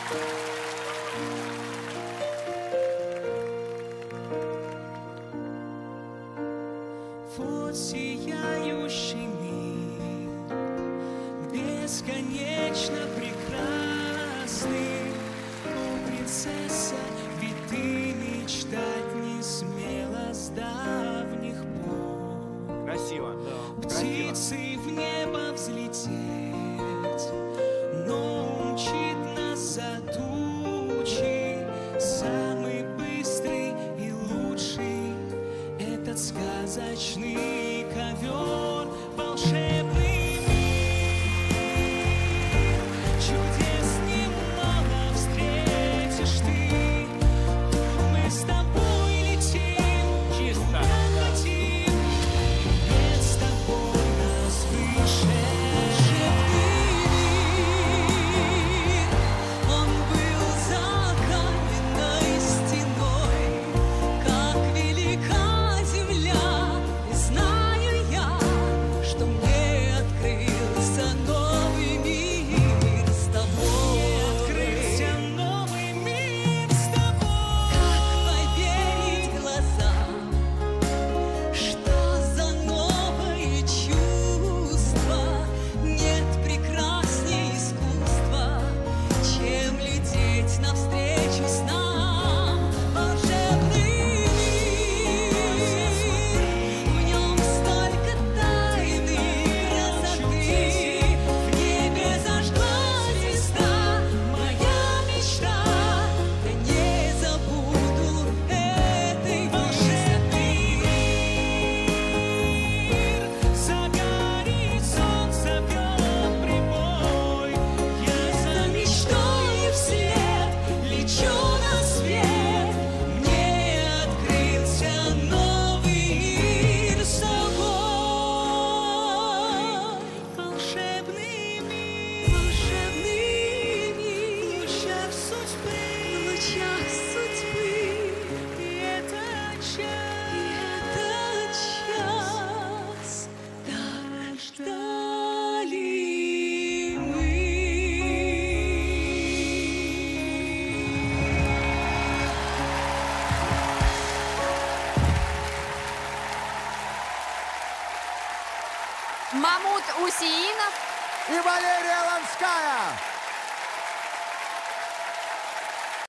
Вот сияющий мир, бесконечно прекрасный. О, принцесса, ведь ты мечтать не смела с давних пор. Красиво. Птицей в небо взлететь, но умчит нас за тучи. Самый быстрый и лучший этот сказочный ковер, волшебный мир. Чудес немало встретишь ты, тут мы с тобой летим, Чисто. куда хотим. Нет с тобой нас выше. Он был за каменной стеной, как велика земля, и знаю я, что мне открылся новый мир с тобой. Открылся новый мир с тобой. Как поверить глазам, что за новое чувство? Нет прекрасней искусства, чем лететь навстречу снам. Волшебный мир, в нем столько тайны и красоты. В небе зажгла звезда, моя мечта, я не забуду этой высоты. Загорит солнце, бьет прибой. Я За мечтой вслед лечу на свет, мне открылся новый мир с тобой. волшебный мир, Волшебный в мир лучах в судьбы. лучах судьбы, И этот и час этот час так ждали мы. Мамут Усиинов. И Валерия Ланская.